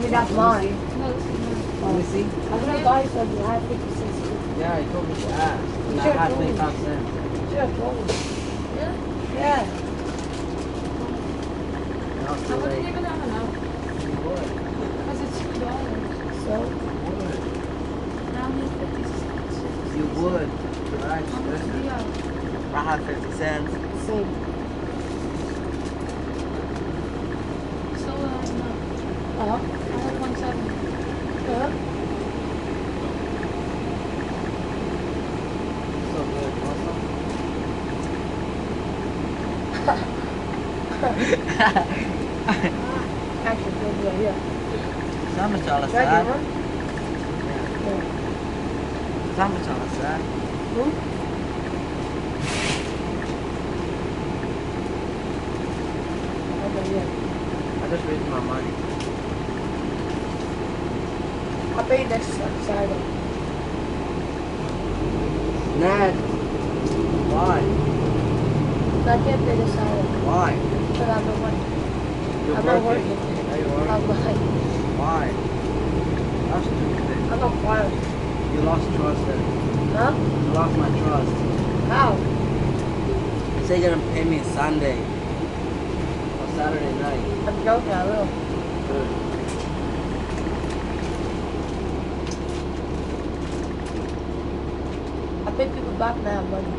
think that's mine. No, this is mine. Let me see. I'm gonna buy something. I have 50 cents. Yeah, you told me to ask. You And I should've had told me. 25 cents. Should have told me. Yeah? Yeah. And I was I too wouldn't late. even have enough. You would. Because it's $2. So, You would. Now I need 50 cents. You would. Right? How much do you have? I have 50 cents. same. So, no. Uh-huh. I have 170. Uh-huh. So good. You want Actually, feels good here. some? How much all is Should I that? get one? Yeah. How much all is that? Okay, yeah. I just raised my money. I'll pay next Saturday. Ned. Why? I can't pay this Saturday. Why? Because I'm not working. You're I'm not working. working. Yeah, you are. I'm not. Why? That's stupid. I'm not quiet. You lost trust then. Huh? You lost my trust. How? You say you're gonna pay me Sunday. Or Saturday night. I'm joking, I will. Good. I pay people back now, money.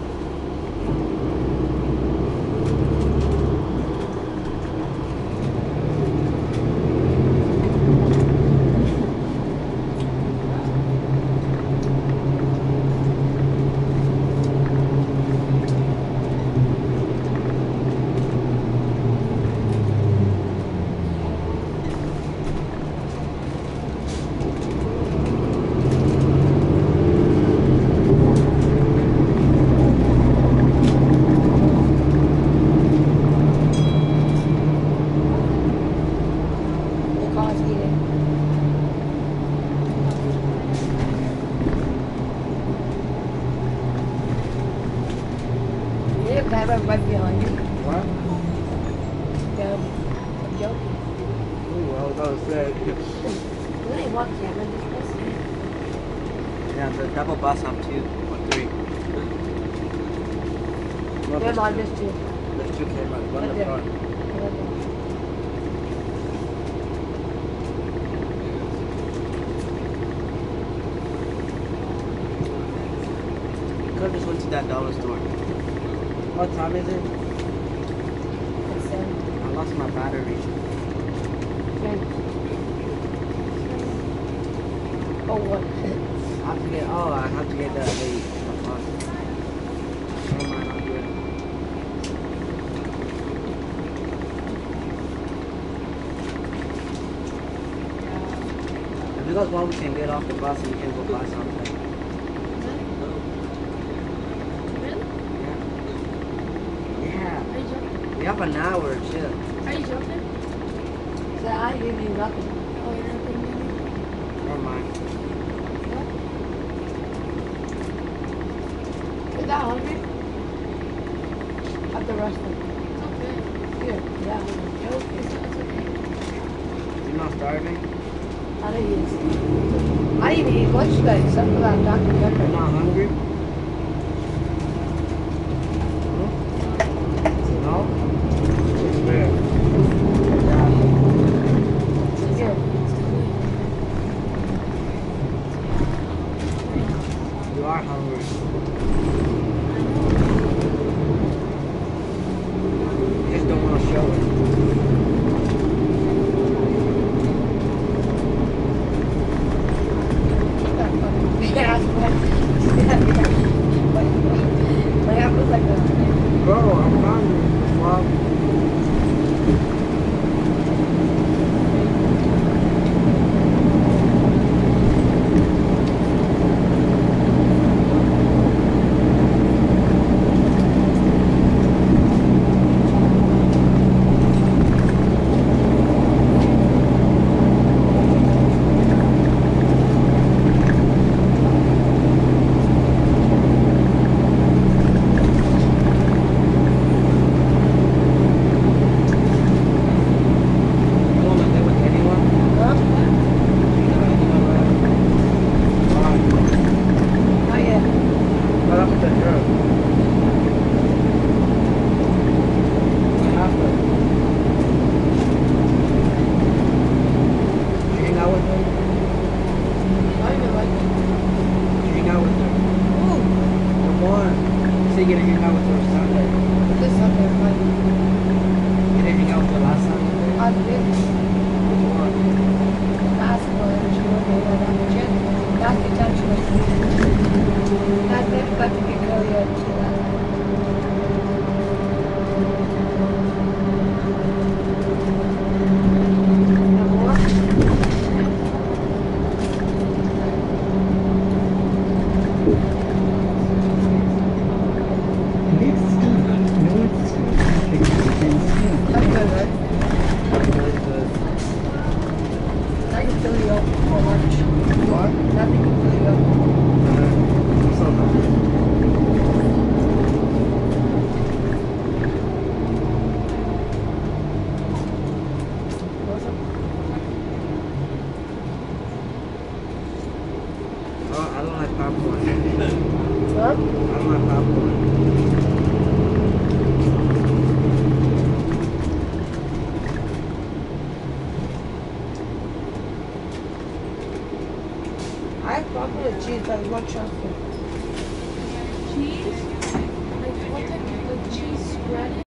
The car's eating. You need a camera right behind you. What? Yeah, I'm joking. Ooh, I was about to say. You only one camera in this place. Yeah, the double bus have 2 or 3. No, They're on this too. There's 2 cameras. One in Right the there. front. Could have just went to that dollar store. What time is it? It's I lost my battery. Oh, what? I have to get. Oh, I have to get the bus. Never mind, I'm good. If you guys want, we can get off the bus and we can go buy something. Really? Yeah. Are you joking? We have an hour, chill. Are you joking? So I give you nothing. Oh, you're not giving me anything? Never mind. Is that hungry? At the restaurant. It's okay. Here. Yeah, I'm joking. It's okay. You're not starving? I didn't even eat lunch today, except for that Dr. You're Pepper. not hungry? No? Where? Here. You are hungry. You just don't want to show it. Yeah, my app was like a... Bro, I'm hungry. Well, was your Sunday. This Sunday, like, You didn't hang out the last Sunday? I did What? basketball and she went over on the gym. That's the time she was leaving. I never got to pick her yet to that. Number one. MacDonald North Street traffic begins here. That's good, right? Really good. I can fill you up for lunch. What? Nothing can fill you up. I'm so hungry. What's up? Oh, I don't like popcorn. Huh? I don't like popcorn. I have popcorn and cheese, but I want chocolate.